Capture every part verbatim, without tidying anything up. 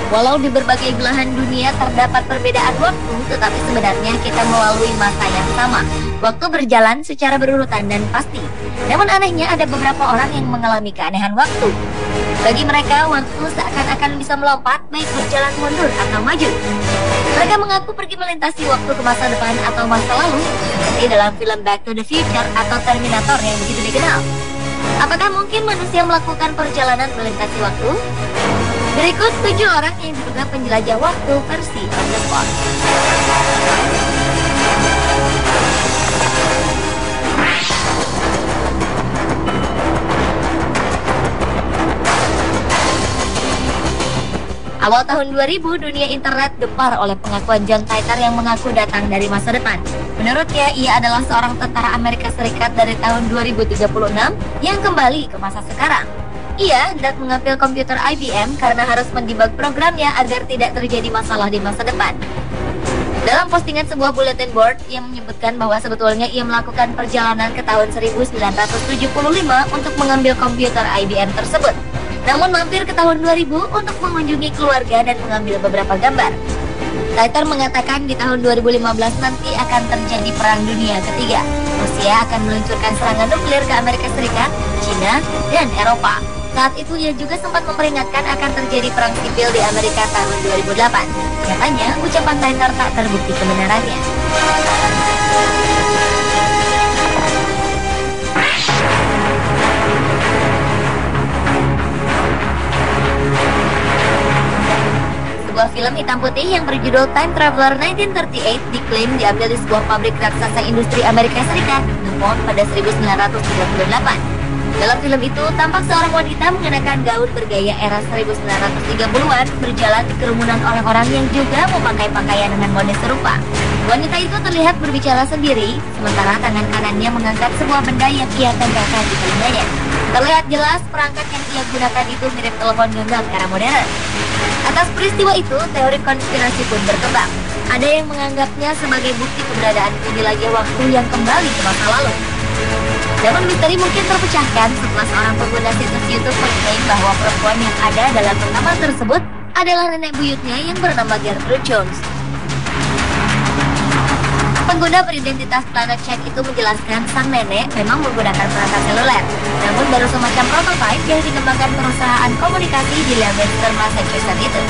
Walau di berbagai belahan dunia terdapat perbedaan waktu, tetapi sebenarnya kita melalui masa yang sama. Waktu berjalan secara berurutan dan pasti. Namun anehnya ada beberapa orang yang mengalami keanehan waktu. Bagi mereka, waktu seakan-akan bisa melompat, baik berjalan mundur atau maju. Mereka mengaku pergi melintasi waktu ke masa depan atau masa lalu, seperti dalam film Back to the Future atau Terminator yang begitu dikenal. Apakah mungkin manusia melakukan perjalanan melintasi waktu? Berikut tujuh orang yang diduga penjelajah waktu versi on the spot. Awal tahun dua ribu, dunia internet gempar oleh pengakuan John Titor yang mengaku datang dari masa depan. Menurutnya, ia adalah seorang tentara Amerika Serikat dari tahun dua ribu tiga puluh enam yang kembali ke masa sekarang. Ia hendak mengambil komputer I B M karena harus mendebug programnya agar tidak terjadi masalah di masa depan. Dalam postingan sebuah bulletin board, ia menyebutkan bahwa sebetulnya ia melakukan perjalanan ke tahun seribu sembilan ratus tujuh puluh lima untuk mengambil komputer I B M tersebut. Namun mampir ke tahun dua ribu untuk mengunjungi keluarga dan mengambil beberapa gambar. Titor mengatakan di tahun dua ribu lima belas nanti akan terjadi Perang Dunia Ketiga. Rusia akan meluncurkan serangan nuklir ke Amerika Serikat, China, dan Eropa. Saat itu ia juga sempat memperingatkan akan terjadi perang sipil di Amerika tahun dua ribu delapan. Nyatanya, ucapan Titor tak terbukti kebenarannya. Sebuah film hitam putih yang berjudul Time Traveler seribu sembilan ratus tiga puluh delapan diklaim diambil di sebuah pabrik raksasa industri Amerika Serikat, DuPont, pada seribu sembilan ratus tiga puluh delapan. Dalam film itu, tampak seorang wanita mengenakan gaun bergaya era seribu sembilan ratus tiga puluhan berjalan di kerumunan orang-orang yang juga memakai pakaian dengan mode serupa. Wanita itu terlihat berbicara sendiri, sementara tangan kanannya mengangkat sebuah benda yang ia tenggakkan di telinganya. Terlihat jelas perangkat yang ia gunakan itu mirip telepon genggam era modern. Atas peristiwa itu, teori konspirasi pun berkembang. Ada yang menganggapnya sebagai bukti keberadaan penjelajah waktu yang kembali ke masa lalu. Namun misteri mungkin terpecahkan setelah seorang pengguna situs YouTube mengklaim bahwa perempuan yang ada dalam rekaman tersebut adalah nenek buyutnya yang bernama Gertrude Jones. Pengguna beridentitas Planet Chat itu menjelaskan sang nenek memang menggunakan perangkat seluler, namun baru semacam prototipe yang dikembangkan perusahaan komunikasi di Leominster, Massachusetts itu.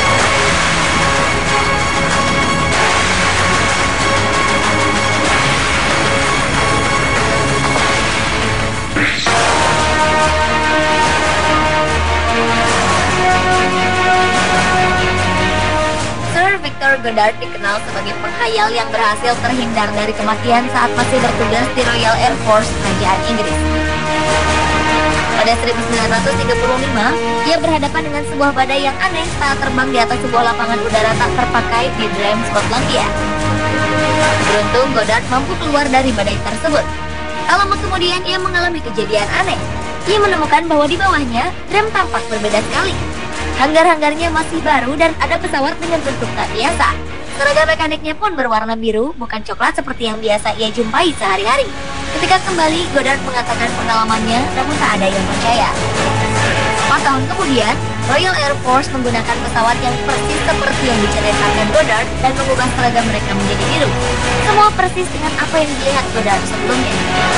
Victor Goddard dikenal sebagai penghayal yang berhasil terhindar dari kematian saat masih bertugas di Royal Air Force Kerajaan Inggris. Pada seribu sembilan ratus tiga puluh lima, ia berhadapan dengan sebuah badai yang aneh saat terbang di atas sebuah lapangan udara tak terpakai di Drem, Skotlandia. Beruntung, Goddard mampu keluar dari badai tersebut. Tak lama kemudian, ia mengalami kejadian aneh. Ia menemukan bahwa di bawahnya, Drem tampak berbeda sekali. Hanggar-hanggarnya masih baru dan ada pesawat dengan bentuk tak biasa. Seragam mekaniknya pun berwarna biru, bukan coklat seperti yang biasa ia jumpai sehari-hari. Ketika kembali, Goddard mengatakan pengalamannya, namun tak ada yang percaya. Empat tahun kemudian, Royal Air Force menggunakan pesawat yang persis seperti yang diceritakan Goddard dan mengubah seragam mereka menjadi biru. Semua persis dengan apa yang dilihat Goddard sebelumnya.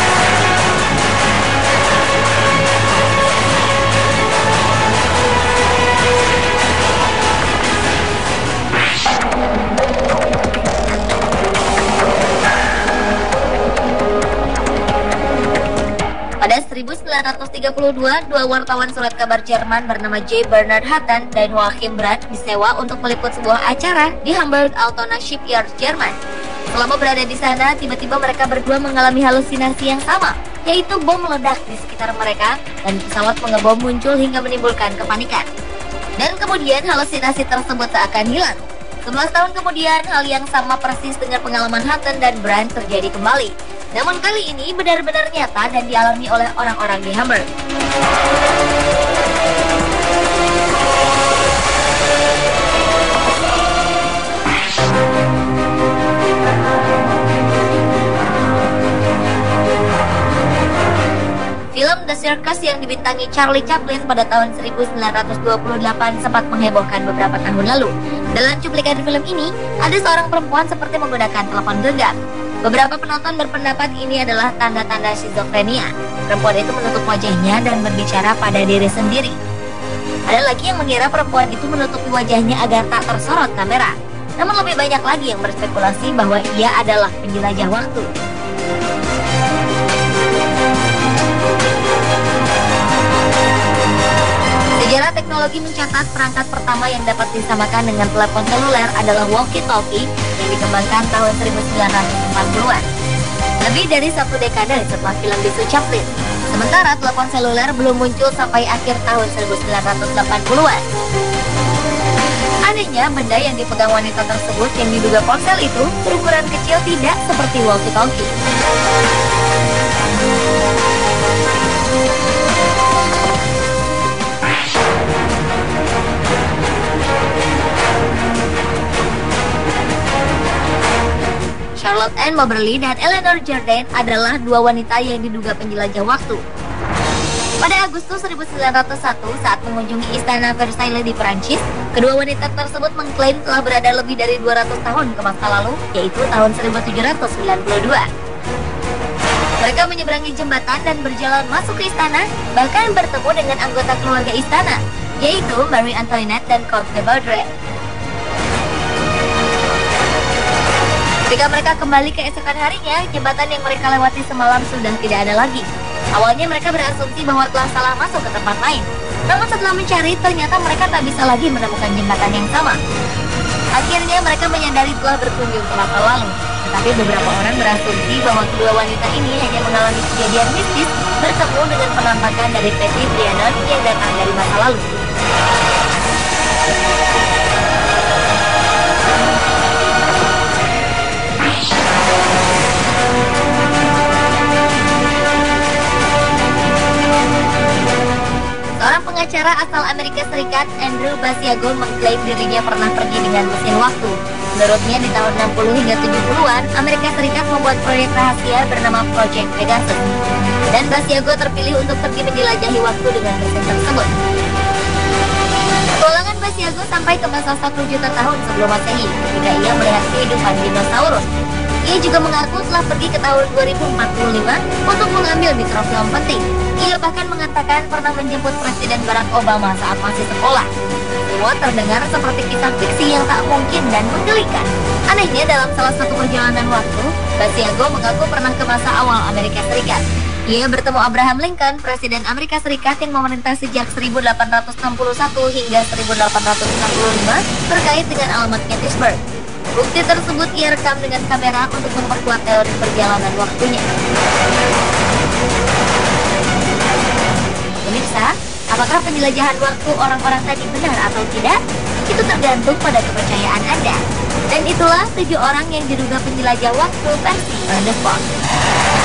Pada seribu sembilan ratus tiga puluh dua, dua wartawan surat kabar Jerman bernama J. Bernard Hatten dan Joachim Brandt disewa untuk meliput sebuah acara di Hamburg Altona Shipyard, Jerman. Selama berada di sana, tiba-tiba mereka berdua mengalami halusinasi yang sama, yaitu bom meledak di sekitar mereka dan pesawat pengebom muncul hingga menimbulkan kepanikan. Dan kemudian halusinasi tersebut tak akan hilang. sebelas tahun kemudian, hal yang sama persis dengan pengalaman Hatten dan Brandt terjadi kembali. Namun kali ini benar-benar nyata dan dialami oleh orang-orang di Hamburg. Film The Circus yang dibintangi Charlie Chaplin pada tahun seribu sembilan ratus dua puluh delapan sempat menghebohkan beberapa tahun lalu. Dalam cuplikan film ini, ada seorang perempuan seperti menggunakan telepon genggam. Beberapa penonton berpendapat ini adalah tanda-tanda skizofrenia. Perempuan itu menutup wajahnya dan berbicara pada diri sendiri. Ada lagi yang mengira perempuan itu menutupi wajahnya agar tak tersorot kamera. Namun lebih banyak lagi yang berspekulasi bahwa ia adalah penjelajah waktu. Sejarah teknologi mencatat perangkat pertama yang dapat disamakan dengan telepon seluler adalah walkie-talkie yang dikembangkan tahun seribu sembilan ratus empat puluhan. Lebih dari satu dekade setelah film bisu Chaplin. Sementara telepon seluler belum muncul sampai akhir tahun seribu sembilan ratus delapan puluhan. Anehnya, benda yang dipegang wanita tersebut yang diduga ponsel itu berukuran kecil, tidak seperti walkie-talkie. Charlotte Ann Moberly dan Eleanor Jordan adalah dua wanita yang diduga penjelajah waktu. Pada Agustus seribu sembilan ratus satu, saat mengunjungi Istana Versailles di Perancis, kedua wanita tersebut mengklaim telah berada lebih dari dua ratus tahun ke masa lalu, yaitu tahun seribu tujuh ratus sembilan puluh dua. Mereka menyeberangi jembatan dan berjalan masuk ke istana, bahkan bertemu dengan anggota keluarga istana, yaitu Marie Antoinette dan Comte de Baudry. Ketika mereka kembali keesokan harinya, jembatan yang mereka lewati semalam sudah tidak ada lagi. Awalnya mereka berasumsi bahwa telah salah masuk ke tempat lain. Namun setelah mencari, ternyata mereka tak bisa lagi menemukan jembatan yang sama. Akhirnya mereka menyadari telah berkunjung ke masa lalu. Tetapi beberapa orang berasumsi bahwa kedua wanita ini hanya mengalami kejadian mistis bertemu dengan penampakan dari Petit Trianon yang datang dari masa lalu. Seorang pengacara asal Amerika Serikat, Andrew Basiago, mengklaim dirinya pernah pergi dengan mesin waktu. Menurutnya, di tahun enam puluh hingga tujuh puluhan, Amerika Serikat membuat proyek rahasia bernama Project Pegasus. Dan Basiago terpilih untuk pergi menjelajahi waktu dengan mesin tersebut. Petualangan Basiago sampai ke masa satu juta tahun sebelum Masehi, ketika ia melihat kehidupan dinosaurus. Ia juga mengaku telah pergi ke tahun dua ribu empat puluh lima untuk mengambil mikrofilm penting. Ia bahkan mengatakan pernah menjemput Presiden Barack Obama saat masih sekolah. Semua terdengar seperti kisah fiksi yang tak mungkin dan menggelikan. Anehnya, dalam salah satu perjalanan waktu, Basiago mengaku pernah ke masa awal Amerika Serikat. Ia bertemu Abraham Lincoln, Presiden Amerika Serikat yang memerintah sejak seribu delapan ratus enam puluh satu hingga seribu delapan ratus enam puluh lima terkait dengan alamat Gettysburg. Bukti tersebut ia rekam dengan kamera untuk memperkuat teori perjalanan waktunya. Pemirsa, apakah penjelajahan waktu orang-orang tadi benar atau tidak? Itu tergantung pada kepercayaan Anda. Dan itulah tujuh orang yang diduga penjelajah waktu versi On The Spot.